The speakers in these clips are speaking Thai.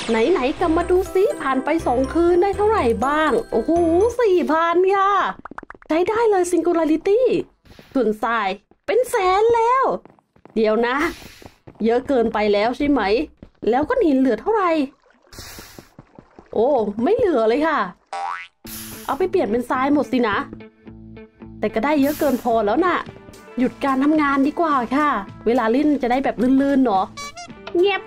ไหนกลับมาดูซิผ่านไป2 คืนได้เท่าไหร่บ้างโอ้โห4,000ค่ะใช้ได้เลย Singularity ส่วนทรายเป็นแสนแล้วเดี๋ยวนะเยอะเกินไปแล้วใช่ไหมแล้วก้อนหินเหลือเท่าไหร่โอ้ไม่เหลือเลยค่ะเอาไปเปลี่ยนเป็นทรายหมดสินะแต่ก็ได้เยอะเกินพอแล้วน่ะหยุดการทำงานดีกว่าค่ะเวลาเล่นจะได้แบบลื่นๆเนาะเงียบ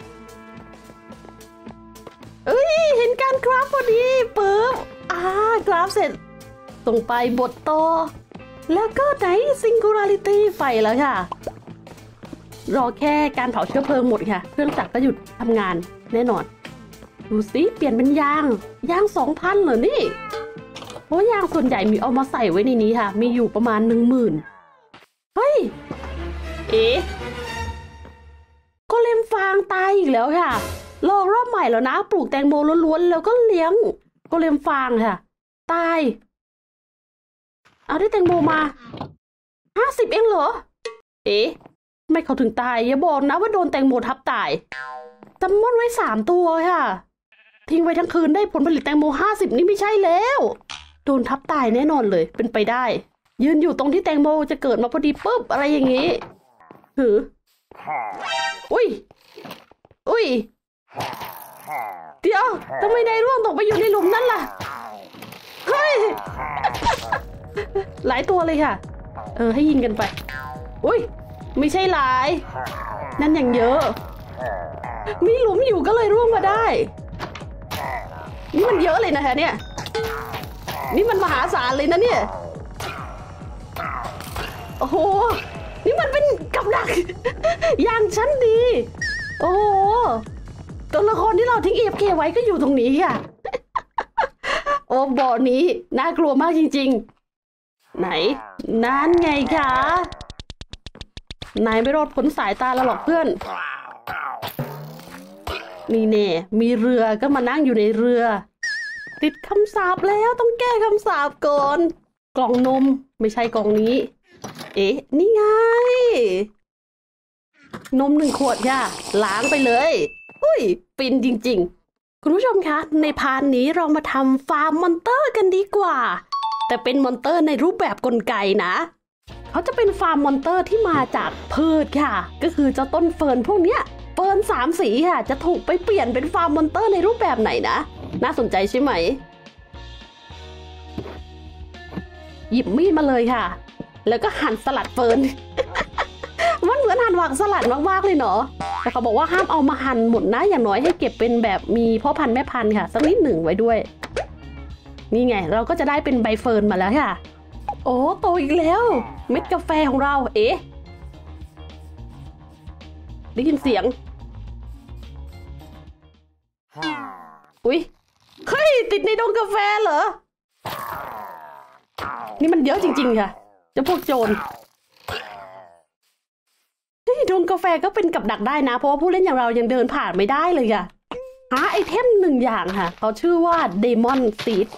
เอ้ยเห็นการกราฟพอดีปึ๊บกราฟเสร็จส่งไปบทต่อแล้วก็ไหน Singularity ไฟแล้วค่ะรอแค่การเผาเชื้อเพลิงหมดค่ะเครื่องจักรก็หยุดทำงานแน่นอนดูสิเปลี่ยนเป็นยาง 2,000เหรอนี่เพราะยางส่วนใหญ่มีเอามาใส่ไว้ในนี้ค่ะมีอยู่ประมาณ 10,000เฮ้ยโกเลมฟางตายอีกแล้วค่ะลองรอบใหม่แล้วนะปลูกแตงโมล้วนๆแล้วก็เลี้ยงโกเลมฟางค่ะตายเอาได้แตงโมมา50เองเหรอไม่เขาถึงตายอย่าบอกนะว่าโดนแตงโมทับตายจำม่อนไว้3 ตัวค่ะทิ้งไว้ทั้งคืนได้ผลผลิตแตงโม50นี่ไม่ใช่แล้วโดนทับตายแน่นอนเลยเป็นไปได้ยืนอยู่ตรงที่แตงโมจะเกิดมาพอดีปุ๊บอะไรอย่างงี้อุ้ยเดี๋ยวทำไมได้ร่วงตกไปอยู่ในหลุมนั่นล่ะเฮ้ย หลายตัวเลยค่ะให้ยิงกันไปอุ้ยไม่ใช่หลายนั่นอย่างเยอะมีหลุมอยู่ก็เลยร่วงมาได้นี่มันเยอะเลยนะคะเนี่ยนี่มันมหาศาลเลยนะเนี่ยโอ้โหนี่มันเป็นกับดักอย่างชั้นดีโอ้โหตัวละครที่เราทิ้งAFKไว้ก็อยู่ตรงนี้ค่ะโอ้บ่อนี้น่ากลัวมากจริงๆไหนนั่นไงคะนายไม่รอดพ้นสายตาเราหรอกเพื่อนนี่แน่มีเรือก็มานั่งอยู่ในเรือติดคำสาปแล้วต้องแก้คำสาปก่อนกล่องนมไม่ใช่กล่องนี้นี่ไงนม1 ขวดค่ะล้างไปเลยอุ้ยฟินจริงๆคุณผู้ชมคะในพาร์ทนี้เรามาทำฟาร์มมอนเตอร์กันดีกว่าแต่เป็นมอนเตอร์ในรูปแบบกลไกนะเขาจะเป็นฟาร์มมอนเตอร์ที่มาจากพืชค่ะก็คือเจ้าต้นเฟิร์นพวกเนี้ยเฟิร์น3 สีค่ะจะถูกไปเปลี่ยนเป็นฟาร์มมอนเตอร์ในรูปแบบไหนนะน่าสนใจใช่ไหมหยิบมีดมาเลยค่ะแล้วก็หั่นสลัดเฟิร์น มันเหมือนหั่นผักสลัดมากๆเลยเนาะแต่เขาบอกว่าห้ามเอามาหั่นหมดนะอย่างน้อยให้เก็บเป็นแบบมีพ่อพันธุ์แม่พันธุ์ค่ะสักนิดหนึ่งไว้ด้วยนี่ไงเราก็จะได้เป็นใบเฟิร์นมาแล้วค่ะโอ้โตอีกแล้วเม็ดกาแฟของเราได้ยินเสียงอุ๊ยเฮ้ยติดในดงกาแฟเหรอนี่มันเยอะจริงๆค่ะเจ้าพวกโจรดงกาแฟก็เป็นกับดักได้นะเพราะว่าผู้เล่นอย่างเรายังเดินผ่านไม่ได้เลยค่ะหาไอเทม1 อย่างค่ะเขาชื่อว่าเดมอนซีด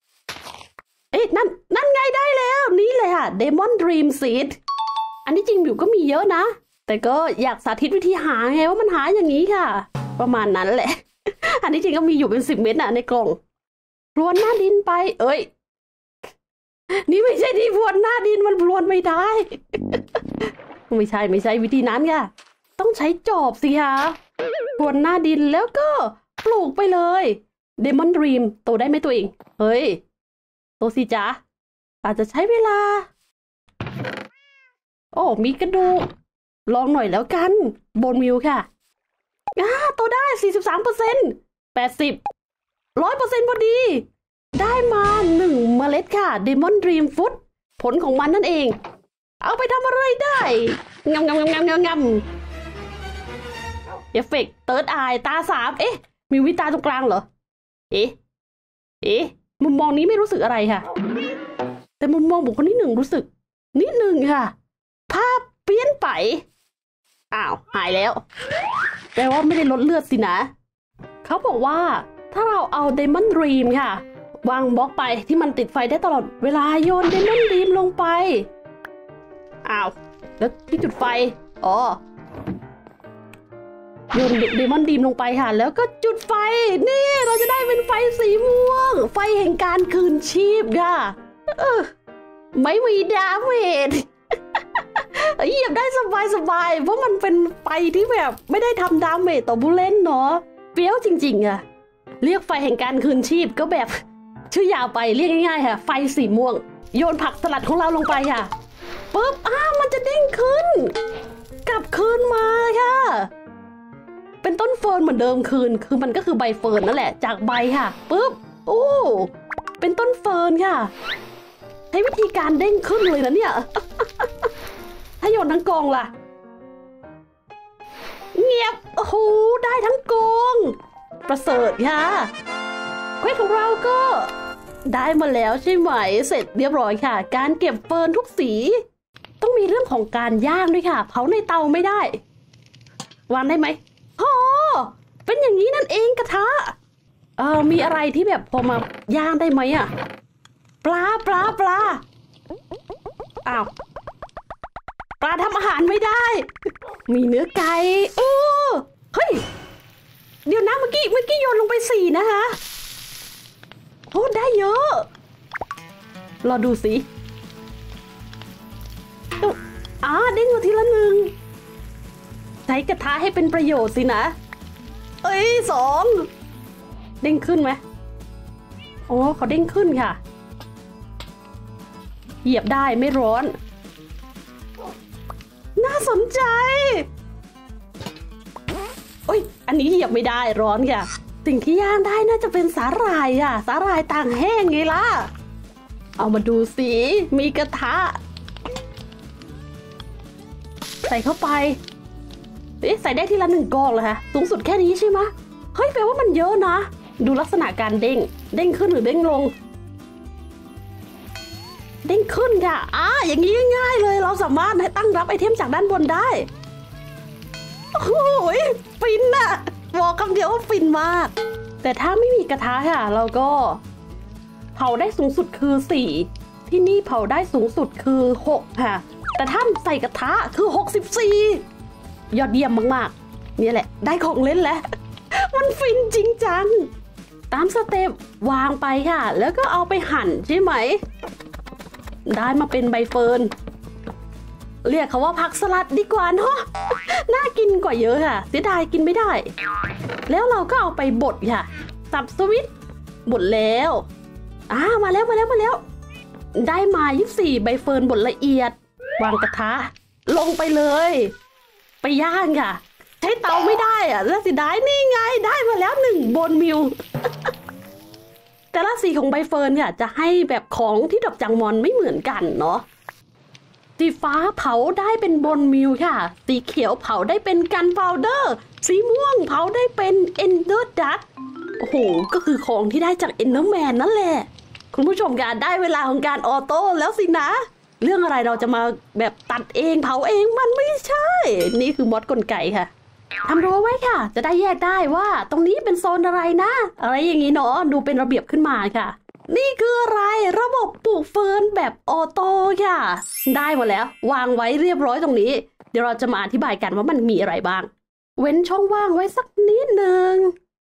นั่นไงได้แล้วนี่เลยค่ะเดมอนดรีมซีดอันที่จริงอยู่ก็มีเยอะนะแต่ก็อยากสาธิตวิธีหาไงว่ามันหาอย่างนี้ค่ะประมาณนั้นแหละ อันที่จริงก็มีอยู่เป็น10 เม็ดน่ะในกล่องพรวนหน้าดินไปนี่ไม่ใช่ที่พรวนหน้าดินมันพรวนไม่ได้ ไม่ใช่วิธีนั้นค่ะต้องใช้จอบสิคะพรวนหน้าดินแล้วก็ปลูกไปเลยเดมอนดรีมโตได้ไหมตัวเองเฮ้ยโตสิจ๊ะอาจจะใช้เวลาโอ้มีกระดูกลองหน่อยแล้วกันโบนมิวค่ะโตได้43% 80 100% พอดีได้มา1 เมล็ดค่ะเดมอนดรีมฟุตผลของมันนั่นเองเอาไปทำอะไรได้งำเอฟเฟกต์เติร์ดอายตา3มีวิตาตรงกลางเหรอมุมมองนี้ไม่รู้สึกอะไรค่ะแต่มุมมองบุคคลที่1รู้สึกนิดนึงค่ะภาพเปลี่ยนไปหายแล้วแปลว่าไม่ได้ลดเลือดสินะเขาบอกว่าถ้าเราเอาเดมอนดรีมค่ะวางบล็อกไปที่มันติดไฟได้ตลอดเวลาโยนเดมอนดรีมลงไปแล้วที่จุดไฟโยนเดมอนดีมลงไปค่ะแล้วก็จุดไฟนี่เราจะได้เป็นไฟสีม่วงไฟแห่งการคืนชีพค่ะไม่มีดาเมจเหยียบได้สบายเพราะมันเป็นไฟที่แบบไม่ได้ทำดาเมจต่อผู้เล่นเนาะเปรี้ยวจริงๆอะเรียกไฟแห่งการคืนชีพก็แบบชื่อยาวไปเรียกง่ายๆค่ะไฟสีม่วงโยนผักสลัดของเราลงไปค่ะปุ๊บมันจะเด้งขึ้นกลับคืนมาค่ะเป็นต้นเฟิร์นเหมือนเดิมคือมันก็คือใบเฟิร์นนั่นแหละจากใบค่ะปุ๊บเป็นต้นเฟิร์นค่ะใช้วิธีการเด้งขึ้นเลยนะเนี่ยถ้าโยนทั้งกองล่ะเงียบโอ้โหได้ทั้งกองประเสริฐค่ะเควสของเราก็ได้มาแล้วใช่ไหมเสร็จเรียบร้อยค่ะการเก็บเฟิร์นทุกสีต้องมีเรื่องของการย่างด้วยค่ะเผาในเตาไม่ได้วางได้ไหมเป็นอย่างนี้นั่นเองกระทะมีอะไรที่แบบพอมาย่างได้ไหมอะปลาอ้าวปลาทำอาหารไม่ได้มีเนื้อไก่เฮ้ยเดี๋ยวนะเมื่อกี้โยนลงไป4นะคะโอ้ได้เยอะรอดูสิเด้งมาทีละ1ใช้กระทะให้เป็นประโยชน์สินะ2เด้งขึ้นไหมเขาเด้งขึ้นค่ะเหยียบได้ไม่ร้อนน่าสนใจอันนี้เหยียบไม่ได้ร้อนค่ะสิ่งที่ย่างได้น่าจะเป็นสาหร่ายค่ะสาหร่ายต่างแห้งไงล่ะเอามาดูสิมีกระทะใส่เข้าไปใส่ได้ทีละ1 กองเลยค่ะสูงสุดแค่นี้ใช่ไหมเฮ้ยแปลว่ามันเยอะนะดูลักษณะการเด้งขึ้นหรือเด้งลงเด้งขึ้นค่ะอย่างนี้ง่ายเลยเราสามารถให้ตั้งรับไอเทมจากด้านบนได้โอ้ยฟินอะบอกคำเดียวว่าฟินมากแต่ถ้าไม่มีกระทะค่ะเราก็เผาได้สูงสุดคือ4ที่นี่เผาได้สูงสุดคือ6ค่ะแต่ถ้าใส่กระทะคือ64ยอดเยี่ยมมากๆนี่แหละได้ของเล่นแล้วมันฟินจริงจังตามสเต็ปวางไปค่ะแล้วก็เอาไปหั่นใช่ไหมได้มาเป็นใบเฟิร์นเรียกเขาว่าผักสลัดดีกว่าเนาะน่ากินกว่าเยอะค่ะเสียดายกินไม่ได้แล้วเราก็เอาไปบดค่ะสับสวิตบดแล้วมาแล้วได้มา24ใบเฟิร์นบดละเอียดวางกระทะลงไปเลยไปย่างค่ะใช้เตาไม่ได้แล้วเสียดายนี่ไงได้มาแล้ว1 โบนมิล แต่ละสีของใบเฟิร์นเนี่ยจะให้แบบของที่ดอกจังมอนไม่เหมือนกันเนาะสีฟ้าเผาได้เป็นโบนมิลค่ะสีเขียวเผาได้เป็นกันพาวเดอร์สีม่วงเผาได้เป็นเอนเดอร์ดัตโอ้โหก็คือของที่ได้จากเอนเดอร์แมนนั่นแหละคุณผู้ชมการได้เวลาของการออโต้แล้วสินะเรื่องอะไรเราจะมาแบบตัดเองเผาเองมันไม่ใช่นี่คือมอดกลไกค่ะทำรั้วไว้ค่ะจะได้แยกได้ว่าตรงนี้เป็นโซนอะไรนะอะไรอย่างนี้เนาะดูเป็นระเบียบขึ้นมาค่ะนี่คืออะไรระบบปลูกเฟิร์นแบบออโต้ค่ะได้หมดแล้ววางไว้เรียบร้อยตรงนี้เดี๋ยวเราจะมาอธิบายกันว่ามันมีอะไรบ้างเว้นช่องว่างไว้สักนิดนึง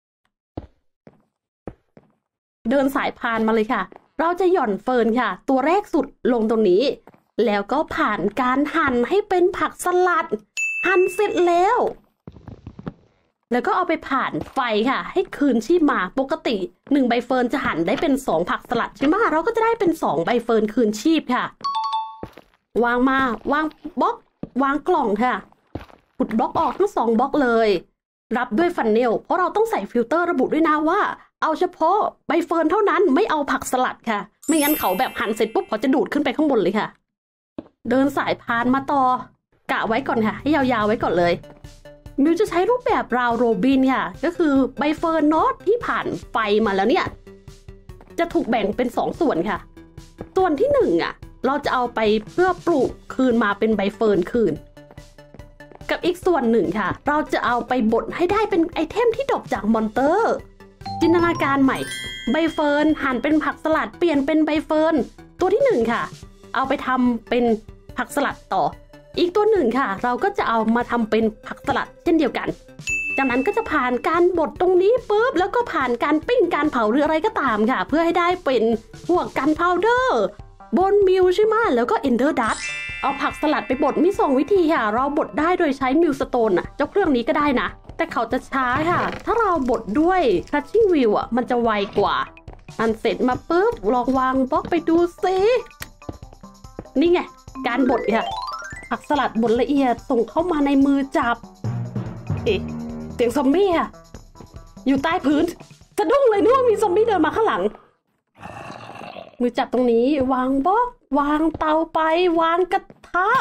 เดินสายพานมาเลยค่ะเราจะหย่อนเฟิร์นค่ะตัวแรกสุดลงตรงนี้แล้วก็ผ่านการหั่นให้เป็นผักสลัดหั่นเสร็จแล้วก็เอาไปผ่านไฟค่ะให้คืนชีพมาปกติ1ใบเฟิร์นจะหั่นได้เป็น2ผักสลัดใช่ไหมเราก็จะได้เป็น2ใบเฟิร์นคืนชีพค่ะวางบล็อกวางกล่องค่ะขุดบล็อกออกทั้ง2บล็อกเลยรับด้วยฟันเนลเพราะเราต้องใส่ฟิลเตอร์ระบุด้วยนะว่าเอาเฉพาะใบเฟิร์นเท่านั้นไม่เอาผักสลัดค่ะไม่งั้นเขาแบบหั่นเสร็จปุ๊บเขาจะดูดขึ้นไปข้างบนเลยค่ะเดินสายพานมาต่อกะไว้ก่อนค่ะให้ยาวๆไว้ก่อนเลยมิวจะใช้รูปแบบราวโรบินค่ะก็คือใบเฟิร์นเนาะที่ผ่านไฟมาแล้วเนี่ยจะถูกแบ่งเป็น2 ส่วนค่ะส่วนที่1เราจะเอาไปเพื่อปลูกคืนมาเป็นใบเฟิร์นคืนกับอีกส่วนหนึ่งค่ะเราจะเอาไปบดให้ได้เป็นไอเทมที่ดรอปจากมอนเตอร์จินตนาการใหม่ใบเฟิร์นหั่นเป็นผักสลัดเปลี่ยนเป็นใบเฟิร์นตัวที่1ค่ะเอาไปทำเป็นผักสลัดต่ออีกตัว1ค่ะเราก็จะเอามาทำเป็นผักสลัดเช่นเดียวกันจากนั้นก็จะผ่านการบดตรงนี้ปุ๊บแล้วก็ผ่านการปิ้งการเผาหรืออะไรก็ตามค่ะเพื่อให้ได้เป็นพวกกันพาวเดอร์บนมิลใช่ไหมแล้วก็เอนเดอร์ดัตเอาผักสลัดไปบดมี2วิธีค่ะเราบดได้โดยใช้มิลสโตนเจ้าเครื่องนี้ก็ได้นะแต่เขาจะช้าค่ะถ้าเราบดด้วยครัชชิ่งวิลมันจะไวกว่าอันเสร็จมาปุ๊บลองวางบล็อกไปดูสินี่ไงการบดค่ะผักสลัดบดละเอียดส่งเข้ามาในมือจับเสียงซอมบี้ค่ะอยู่ใต้พื้นสะดุ้งเลยนึกว่ามีซอมบี้เดินมาข้างหลังมือจับตรงนี้วางบล็อกวางเตาไปวางกระทะ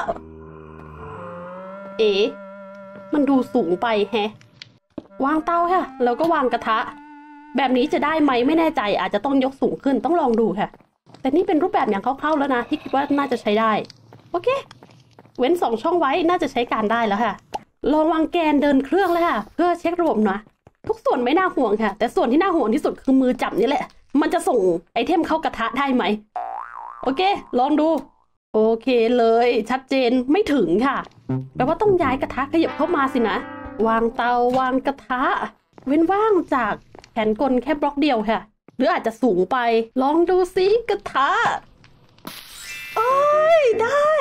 มันดูสูงไปแฮะวางเตาค่ะแล้วก็วางกระทะแบบนี้จะได้ไหมไม่แน่ใจอาจจะต้องยกสูงขึ้นต้องลองดูค่ะแต่นี่เป็นรูปแบบอย่างคร่าวๆแล้วนะที่คิดว่าน่าจะใช้ได้โอเคเว้น2ช่องไว้น่าจะใช้การได้แล้วค่ะลองวางแกนเดินเครื่องเลยค่ะเพื่อเช็คระบบนะทุกส่วนไม่น่าห่วงค่ะแต่ส่วนที่น่าห่วงที่สุดคือมือจับนี่แหละมันจะส่งไอเทมเข้ากระทะได้ไหมโอเคลองดูโอเคเลยชัดเจนไม่ถึงค่ะแปลว่าต้องย้ายกระทะขยับเข้ามาสินะวางเตาวางกระทะเว้นว่างจากแขนกลแค่บล็อกเดียวค่ะหรืออาจจะสูงไปลองดูสิกระทะโอ้ยได้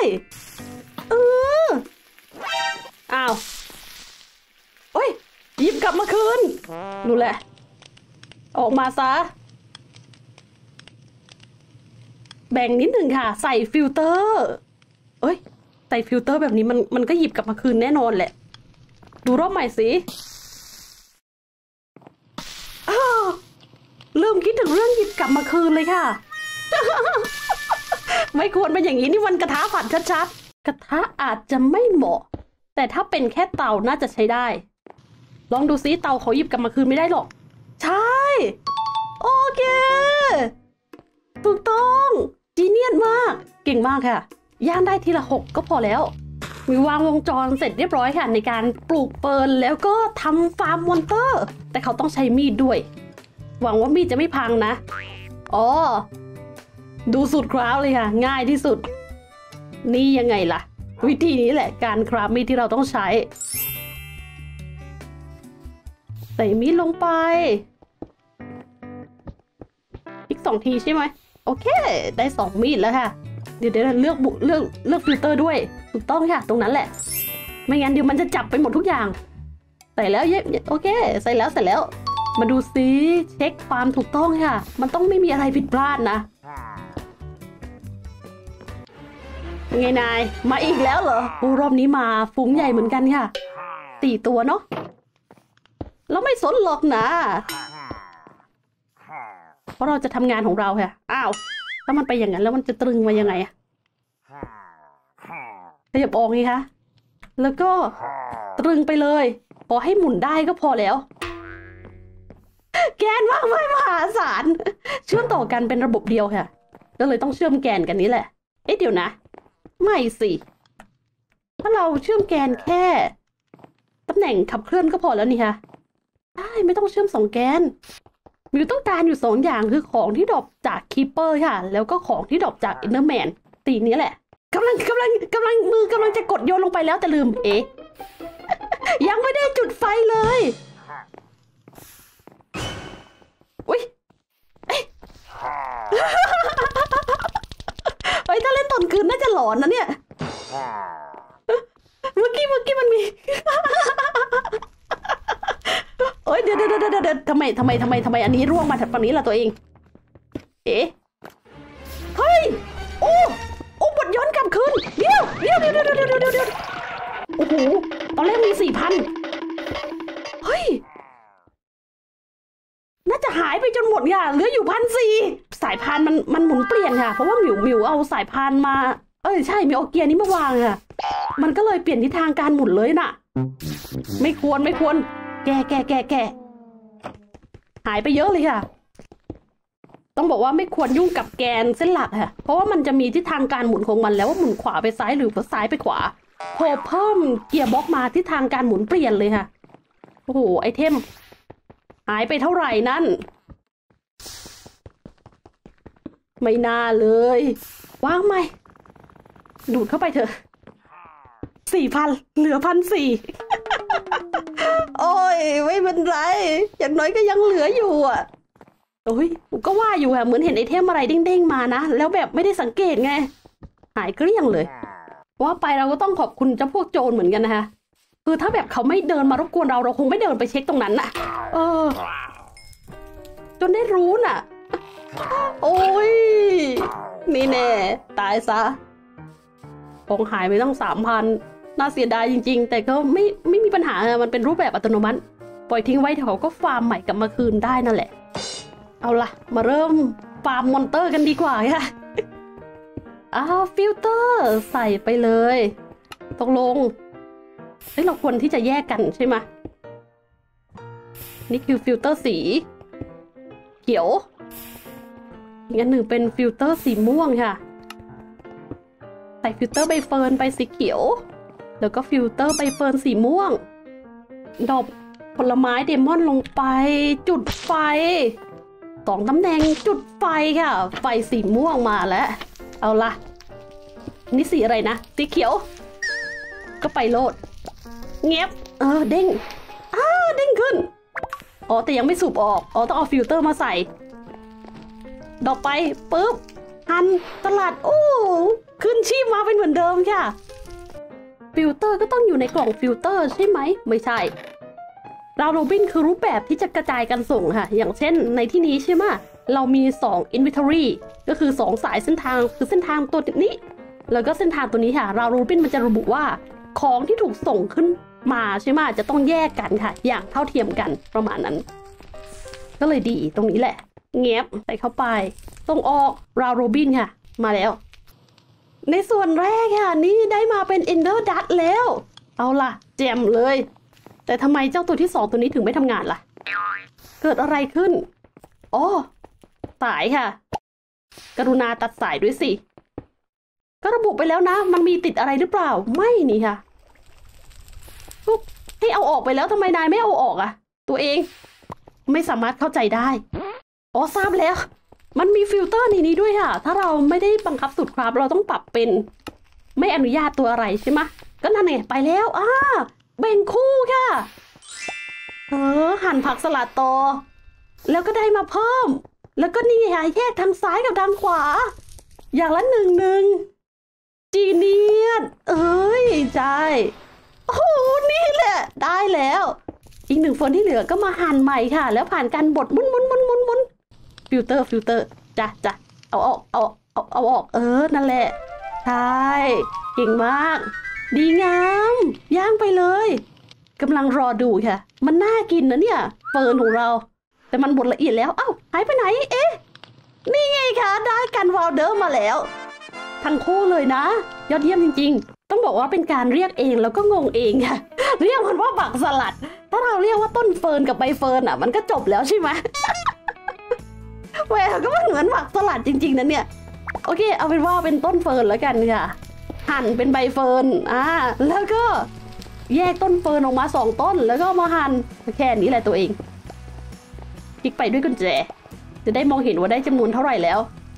อ้าวโอ้ยหยิบกลับมาคืนดูแหละออกมาซะแบ่งนิดหนึ่งค่ะใส่ฟิลเตอร์ใส่ฟิลเตอร์แบบนี้มันก็หยิบกลับมาคืนแน่นอนแหละดูรอบใหม่สิลืมคิดถึงเรื่องหยิบกลับมาคืนเลยค่ะ ไม่ควรเป็นอย่างนี้นี่มันกระทะผัดชัดๆกระทะอาจจะไม่เหมาะแต่ถ้าเป็นแค่เตาน่าจะใช้ได้ลองดูซิเตาเขาหยิบกลับมาคืนไม่ได้หรอกใช่โอเคถูกต้องจีเนียสมากเก่งมากค่ะย่างได้ทีละ6ก็พอแล้วมีวางวงจรเสร็จเรียบร้อยค่ะในการปลูกเฟิร์นแล้วก็ทำฟาร์มมอนเตอร์แต่เขาต้องใช้มีดด้วยหวังว่ามีดจะไม่พังนะดูสุดคราฟเลยค่ะง่ายที่สุดนี่ยังไงล่ะวิธีนี้แหละการคราฟมีดที่เราต้องใช้ใส่มีดลงไปอีก2 ทีใช่ไหมโอเคได้2 มีดแล้วค่ะเดี๋ยวเลือกฟิลเตอร์ด้วยถูกต้องค่ะตรงนั้นแหละไม่งั้นเดี๋ยวมันจะจับไปหมดทุกอย่างใส่แล้วโอเคใส่แล้วมาดูซิเช็คความถูกต้องค่ะมันต้องไม่มีอะไรผิดพลาดนะไงนายมาอีกแล้วเหรอรอบนี้มาฝูงใหญ่เหมือนกันค่ะ4 ตัวเนาะแล้วไม่สนหรอกนะเพราะเราจะทำงานของเราค่ะอ้าวถ้ามันไปอย่างนั้นแล้วมันจะตรึงมายังไงอะขยับออกไงคะแล้วก็ตรึงไปเลยพอให้หมุนได้ก็พอแล้วแกนมากมายมหาศาลเชื่อมต่อกันเป็นระบบเดียวค่ะก็เลยต้องเชื่อมแกนกันนี้แหละเดี๋ยวนะไม่สิถ้าเราเชื่อมแกนแค่ตำแหน่งขับเคลื่อนก็พอแล้วนี่ค่ะได้ไม่ต้องเชื่อม2 แกนมิวต้องการอยู่2 อย่างคือของที่ดรอปจากคีเปอร์ค่ะแล้วก็ของที่ดรอปจากเอนเดอร์แมนตีนี้แหละกำลังมือกำลังจะกดโยนลงไปแล้วแต่ลืมยังไม่ได้จุดไฟเลยอุ้ยถ้าเล่นตอนคืนน่าจะหลอนนะเนี่ยเมื่อกี้มันมีเดี๋ยวทำไมอันนี้ร่วงมาฝั่งนี้ล่ะตัวเองเฮ้ยโอ้บทย้อนกลับคืนเดี๋ยวโอ้โหตอนแรกมี 4,000เฮ้ยน่าจะหายไปจนหมดค่ะเหลืออยู่1,400สายพานมันหมุนเปลี่ยนค่ะเพราะว่าหมิวเอาสายพานมาใช่มิวเอาเกียร์นี้มาวางค่ะมันก็เลยเปลี่ยนทิศทางการหมุนเลยน่ะไม่ควรแกหายไปเยอะเลยค่ะต้องบอกว่าไม่ควรยุ่งกับแกนเส้นหลักค่ะเพราะว่ามันจะมีทิศทางการหมุนของมันแล้วว่าหมุนขวาไปซ้ายหรือซ้ายไปขวาพอเพิ่มเกียร์บล็อกมาทิศทางการหมุนเปลี่ยนเลยค่ะโอ้โหไอเทมหายไปเท่าไหร่นั่นไม่น่าเลยวางไหมดูดเข้าไปเถอะ4,000เหลือ1,400โอ้ยยไม่เป็นไรอย่างน้อยก็ยังเหลืออยู่อ่ะโอ้ยก็ว่าอยู่อะเหมือนเห็นไอเทมอะไรเด้งๆมานะแล้วแบบไม่ได้สังเกตไงหายเกลี้ยงเลยว่าไปเราก็ต้องขอบคุณเจ้าพวกโจรเหมือนกันนะคะคือถ้าแบบเขาไม่เดินมารบกวนเราคงไม่เดินไปเช็คตรงนั้นน่ะจนได้รู้น่ะโอ้ยนี่แน่ตายซะของหายไปตั้ง 3,000 น่าเสียดายจริงๆแต่ก็ไม่มีปัญหามันเป็นรูปแบบอัตโนมัติปล่อยทิ้งไว้เขาก็ฟาร์มใหม่กลับมาคืนได้นั่นแหละเอาล่ะมาเริ่มฟาร์มมอนเตอร์กันดีกว่าค่ะฟิลเตอร์ใส่ไปเลยตกลงเราควรที่จะแยกกันใช่ไหมนี่คือฟิลเตอร์สีเขียวอีกอันหนึ่งเป็นฟิลเตอร์สีม่วงค่ะใส่ฟิลเตอร์ใบเฟิร์นไปสีเขียวแล้วก็ฟิลเตอร์ใบเฟิร์นสีม่วงดอกผลไม้เดมอนลงไปจุดไฟ2ตำแหน่งจุดไฟค่ะไฟสีม่วงมาแล้วเอาล่ะนี่สีอะไรนะสีเขียวก็ไปโลดเงียบเด้งเด้งขึ้นแต่ยังไม่สูบออกต้องเอาฟิลเตอร์มาใส่ดอกไปปุ๊บหั่นสลัดขึ้นชีพมาเป็นเหมือนเดิมค่ะฟิลเตอร์ก็ต้องอยู่ในกล่องฟิลเตอร์ใช่ไหมไม่ใช่ราวโรบินคือรูปแบบที่จะกระจายการส่งค่ะอย่างเช่นในที่นี้ใช่ไหมเรามี2 inventory ก็คือ2สายเส้นทางคือเส้นทางตัวนี้แล้วก็เส้นทางตัวนี้ค่ะราวโรบินมันจะระบุว่าของที่ถูกส่งขึ้นมาใช่ไหมจะต้องแยกกันค่ะอย่างเท่าเทียมกันประมาณนั้นก็เลยดีตรงนี้แหละเงียบใส่เข้าไปส่งออกราวโรบินค่ะมาแล้วในส่วนแรกค่ะนี่ได้มาเป็น Ender Dust แล้วเอาล่ะแจ่มเลยแต่ทำไมเจ้าตัวที่2ตัวนี้ถึงไม่ทำงานล่ะเกิดอะไรขึ้นสายค่ะกรุณาตัดสายด้วยสิก็ระบุไปแล้วนะมันมีติดอะไรหรือเปล่าไม่นี่ค่ะให้เอาออกไปแล้วทำไมนายไม่เอาออกอะตัวเองไม่สามารถเข้าใจได้ทราบแล้วมันมีฟิลเตอร์ในนี้ด้วยค่ะถ้าเราไม่ได้บังคับสูตรครับเราต้องปรับเป็นไม่อนุญาตตัวอะไรใช่ไหมก็นั่นไงไปแล้วแบ่งคู่ค่ะหั่นผักสลัดต่อแล้วก็ได้มาเพิ่มแล้วก็นี่ไงแยกทางซ้ายกับทางขวาอย่างละหนึ่งจีเนียสใช่โอ้นี่แหละได้แล้วอีก1 เฟิร์นที่เหลือก็มาหั่นใหม่ค่ะแล้วผ่านการบดมุนฟิลเตอร์จ้ะเอาออกเอาออกนั่นแหละใช่เก่งมากดีงามย่างไปเลยกำลังรอดูค่ะมันน่ากินนะเนี่ยเฟิร์นของเราแต่มันบดละเอียดแล้วหายไปไหนนี่ไงคะได้กันวอลเดอร์มาแล้วทั้งคู่เลยนะยอดเยี่ยมจริงๆต้องบอกว่าเป็นการเรียกเองแล้วก็งงเองค่ะเรียกมันว่าบักสลัดถ้าเราเรียกว่าต้นเฟิร์นกับใบเฟิร์นมันก็จบแล้วใช่ไหมแหวก็มันเหมือนบักสลัดจริงๆนะเนี่ยโอเคเอาเป็นว่าเป็นต้นเฟิร์นแล้วกันค่ะหั่นเป็นใบเฟิร์นแล้วก็แยกต้นเฟิร์นออกมา2 ต้นแล้วก็มาหั่นแค่นี้แหละตัวเองคลิกไปด้วยกุญแจจะได้มองเห็นว่าได้จำนวนเท่าไหร่แล้ว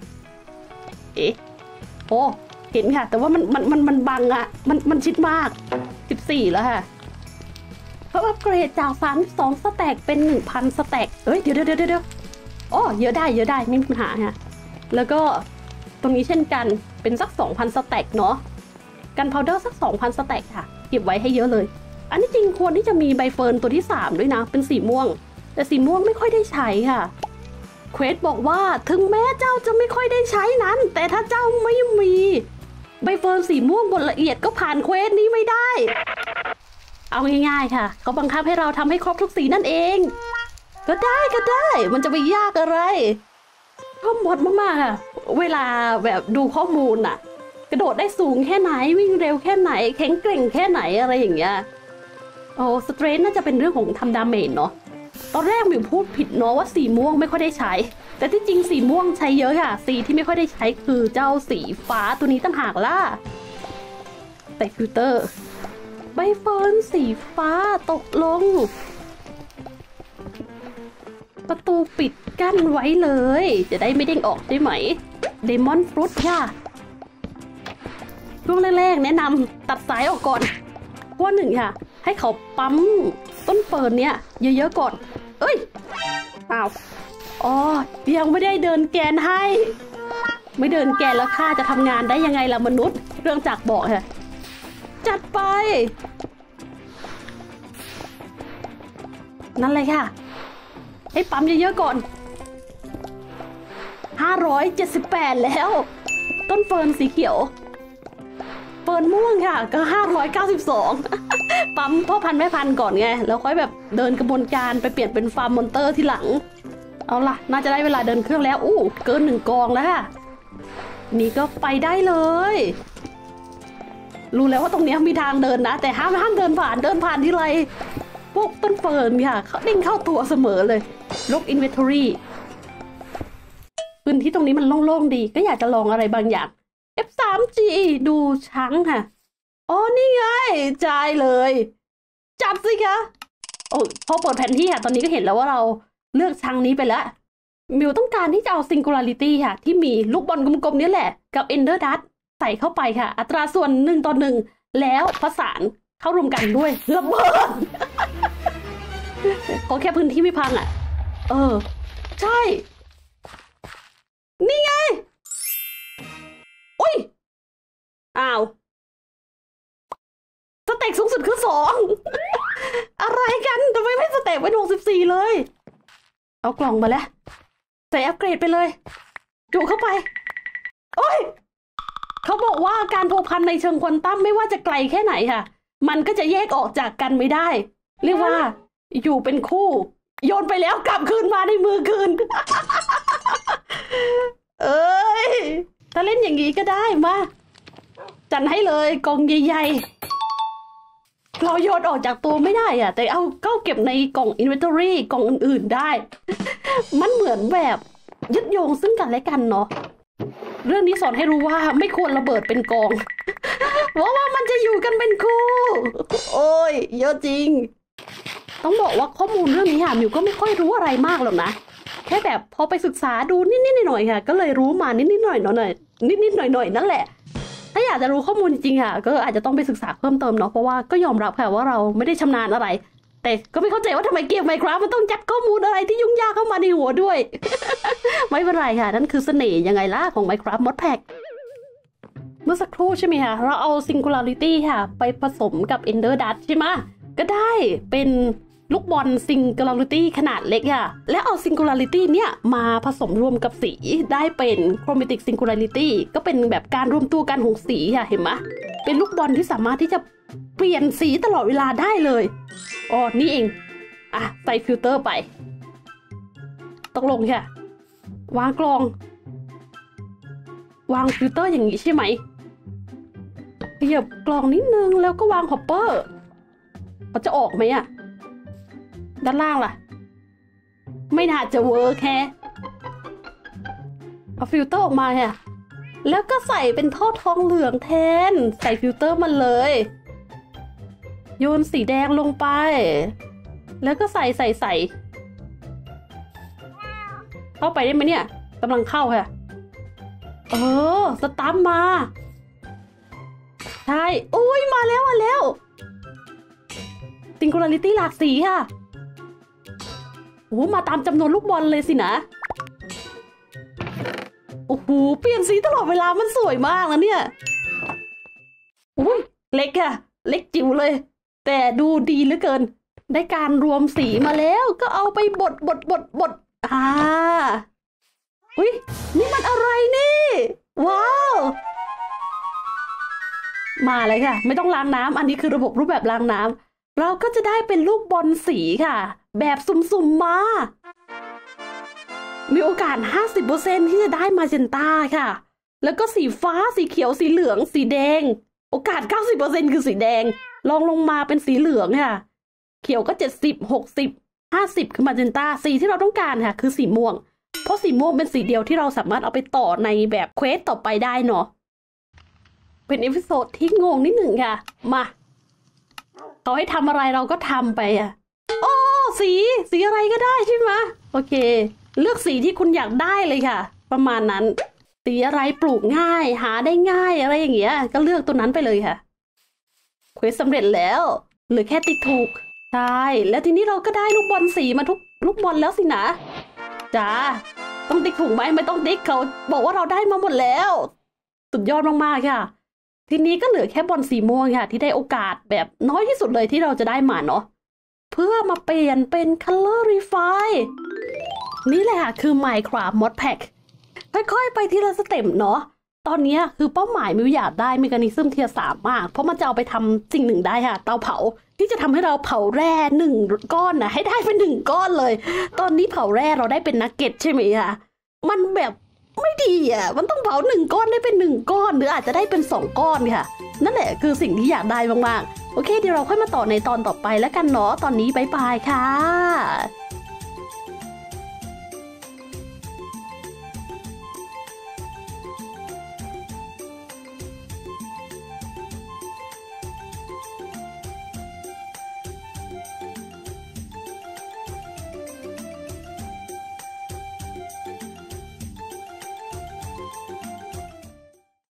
เห็นค่ะแต่ว่ามันบังมันชิดมาก14แล้วค่ะเพิ่มอัปเกรดจาก32 สแต็กเป็น 1,000 สแต็กเดี๋ยวเยอะได้ไม่มีปัญหาค่ะแล้วก็ตรงนี้เช่นกันเป็นสัก 2,000 สแต็กเนาะกันพาวเดอร์สัก 2,000 สแต็กค่ะเก็บไว้ให้เยอะเลยอันนี้จริงควรที่จะมีใบเฟิร์นตัวที่3ด้วยนะเป็นสีม่วงแต่สีม่วงไม่ค่อยได้ใช้ค่ะเควสบอกว่าถึงแม้เจ้าจะไม่ค่อยได้ใช้นั้นแต่ถ้าเจ้าไม่มีใบเฟิร์นสีม่วงบดละเอียดก็ผ่านเควสนี้ไม่ได้เอาง่ายๆค่ะเขาบังคับให้เราทำให้ครบทุกสีนั่นเองก็ได้มันจะไปยากอะไรข้อมูลมากๆค่ะเวลาแบบดูข้อมูลกระโดดได้สูงแค่ไหนวิ่งเร็วแค่ไหนแข็งเกร่งแค่ไหนอะไรอย่างเงี้ยสเตรนท์น่าจะเป็นเรื่องของทำดาเมจเนาะตอนแรกมิวพูดผิดเนาะว่าสีม่วงไม่ค่อยได้ใช้แต่ที่จริงสีม่วงใช้เยอะค่ะสีที่ไม่ค่อยได้ใช้คือเจ้าสีฟ้าตัวนี้ต่างหากล่ะใส่ฟิลเตอร์ใบเฟิร์นสีฟ้าตกลงประตูปิดกั้นไว้เลยจะได้ไม่เด้งออกใช่ไหมเดมอนฟรุตค่ะช่วงแรกๆแนะนำตัดสายออกก่อนขั้ว1ค่ะให้เขาปั๊มต้นเฟิร์นเนี่ยเยอะๆก่อนเอ้ยอ้าวอ๋อยังไม่ได้เดินแกนให้ไม่เดินแกนแล้วข้าจะทำงานได้ยังไงล่ะมนุษย์เรื่องจักรบอกค่ะจัดไปนั่นเลยค่ะให้ปั๊มเยอะๆก่อน578แล้วต้นเฟิร์นสีเขียวเฟิร์นม่วงค่ะก็592ปั๊มพ่อพันธุ์แม่พันธุ์ก่อนไงแล้วค่อยแบบเดินกระบวนการไปเปลี่ยนเป็นฟาร์มมอนเตอร์ที่หลังเอาล่ะน่าจะได้เวลาเดินเครื่องแล้วเกิน1 กองแล้วค่ะนี่ก็ไปได้เลยรู้แล้วว่าตรงนี้มีทางเดินนะแต่ห้ามเดินผ่านที่ไรพวกต้นเฟิร์นค่ะเขาเด้งเข้าตัวเสมอเลยลบอินเวนทอรี่พื้นที่ตรงนี้มันโล่งๆดีก็อยากจะลองอะไรบางอย่าง F3G ดูช้างค่ะอ๋อนี่ไงจ่ายเลยจับสิคะโอ้พอเปิดแผนที่ค่ะตอนนี้ก็เห็นแล้วว่าเราเลือกช้างนี้ไปแล้วมิวต้องการที่จะเอา Singularity ค่ะที่มีลูกบอลกลมๆนี้แหละกับ Ender Dust ใส่เข้าไปค่ะอัตราส่วน1:1แล้วผสานเข้ารวมกันด้วยระเบิดขอแค่พื้นที่ไม่พังใช่นี่ไงอุ้ยอ้าวสเต็กสูงสุดคือ2อะไรกันทำไมไม่สเต็กไว้64เลยเอากล่องมาแล้วใส่อัปเกรดไปเลยจุเข้าไปโอ้ยเขาบอกว่าการพัวพันในเชิงควอนตัมไม่ว่าจะไกลแค่ไหนค่ะมันก็จะแยกออกจากกันไม่ได้เรียกว่าอยู่เป็นคู่โยนไปแล้วกลับคืนมาในมือคืน เอ้ยถ้าเล่นอย่างนี้ก็ได้มาจัดให้เลยกองใหญ่ๆเราโยนออกจากตัวไม่ได้อะแต่เอาเข้าเก็บในกล่อง Inventory กล่องอื่นๆได้ มันเหมือนแบบยึดโยงซึ่งกันและกันเนาะเรื่องนี้สอนให้รู้ว่าไม่ควรระเบิดเป็นกอง เพราะว่ามันจะอยู่กันเป็นคู่โอ้ยเยอะจริงต้องบอกว่าข้อมูลเรื่องนี้ค่ะมิวก็ไม่ค่อยรู้อะไรมากหรอกนะแค่แบบพอไปศึกษาดูนิดๆหน่อยๆค่ะก็เลยรู้มานิดๆหน่อยๆนิดๆหน่อยๆนั่นแหละถ้าอยากจะรู้ข้อมูลจริงๆค่ะก็อาจจะต้องไปศึกษาเพิ่มเติมเนาะเพราะว่าก็ยอมรับค่ะว่าเราไม่ได้ชำนาญอะไรแต่ก็ไม่เข้าใจว่าทำไมเกม Minecraft มันต้องยัดข้อมูลอะไรที่ยุ่งยากเข้ามาในหัวด้วย ไม่เป็นไรค่ะนั่นคือเสน่ห์ยังไงล่ะของ Minecraft Mod Pack เมื่อสักครู่ใช่ไหมคะเราเอา Singularity ค่ะไปผสมกับ Ender Dust ใช่ไหมก็ได้เป็นลูกบอล Singularity ขนาดเล็กค่ะและเอา Singularity เนี่ยมาผสมรวมกับสีได้เป็น Chromatic Singularity ก็เป็นแบบการรวมตัวกันของสีค่ะเห็นไหมเป็นลูกบอลที่สามารถที่จะเปลี่ยนสีตลอดเวลาได้เลยอ๋อนี่เองใส่ฟิลเตอร์ไปตกลงค่ะวางกลองวางฟิลเตอร์อย่างนี้ใช่ไหมขยับกลองนิดนึงแล้วก็วางฮอปเปอร์เขาจะออกไหมอะด้านล่างล่ะไม่น่าจะเวิร์คแค่เอาฟิลเตอร์ออกมาค่ะแล้วก็ใส่เป็นท่อทองเหลืองแทนใส่ฟิลเตอร์มันเลยโยนสีแดงลงไปแล้วก็ใส่เข้าไปได้ไหมเนี่ยกำลังเข้าค่ะสตัมมาใช่อุ้ยมาแล้ว Singularity หลากสีค่ะโอ้มาตามจำนวนลูกบอลเลยสินะโอ้โหเปลี่ยนสีตลอดเวลามันสวยมากนะเนี่ยอุ้ยเล็กค่ะเล็กจิ๋วเลยแต่ดูดีเหลือเกินได้การรวมสีมาแล้วก็เอาไปบดอุ้ยนี่มันอะไรนี่ว้าวมาเลยค่ะไม่ต้องล้างน้ำอันนี้คือระบบรูปแบบล้างน้ำเราก็จะได้เป็นลูกบอลสีค่ะแบบสุ่มๆมามีโอกาส 50% ที่จะได้มาเจนต้าค่ะแล้วก็สีฟ้าสีเขียวสีเหลืองสีแดงโอกาส 90% คือสีแดงลงมาเป็นสีเหลืองค่ะเขียวก็70 60 50คือมาเจนต้าสีที่เราต้องการค่ะคือสีม่วงเพราะสีม่วงเป็นสีเดียวที่เราสามารถเอาไปต่อในแบบเควสต่อไปได้เนาะเป็นเอพิโซดที่งงนิดหนึ่งค่ะมาเขาให้ทำอะไรเราก็ทำไปโอ้สีอะไรก็ได้ใช่ไหมโอเคเลือกสีที่คุณอยากได้เลยค่ะประมาณนั้นสีอะไรปลูกง่ายหาได้ง่ายอะไรอย่างเงี้ยก็เลือกตัวนั้นไปเลยค่ะเควสสำเร็จแล้วเหลือแค่ติ๊กถูกใช่แล้วทีนี้เราก็ได้ลูกบอลสีมาทุกลูกบอลแล้วสินะจ้าต้องติ๊กถูกไหมไม่ต้องติ๊กเขาบอกว่าเราได้มาหมดแล้วสุดยอดมากๆค่ะทีนี้ก็เหลือแค่บอลสีม่วงค่ะที่ได้โอกาสแบบน้อยที่สุดเลยที่เราจะได้มาเนาะเพื่อมาเปลี่ยนเป็น Color Refine นี่แหละค่ะคือ Minecraft Mod Pack ค่อยๆไปทีละสเต็ปเนาะตอนนี้คือเป้าหมายมิวอยากได้เมกานิซึมเทียร์3มากเพราะมันจะเอาไปทำสิ่งหนึ่งได้ค่ะเตาเผาที่จะทำให้เราเผาแร่1 ก้อนนะให้ได้เป็น1 ก้อนเลยตอนนี้เผาแร่เราได้เป็นนักเก็ตใช่ไหมคะมันแบบไม่ดีอ่ะมันต้องเผา1 ก้อนได้เป็น1 ก้อนหรืออาจจะได้เป็น2 ก้อนค่ะนั่นแหละคือสิ่งที่อยากได้มากๆโอเคเดี๋ยวเราค่อยมาต่อในตอนต่อไปแล้วกันเนาะตอนนี้บ๊ายบายค่ะ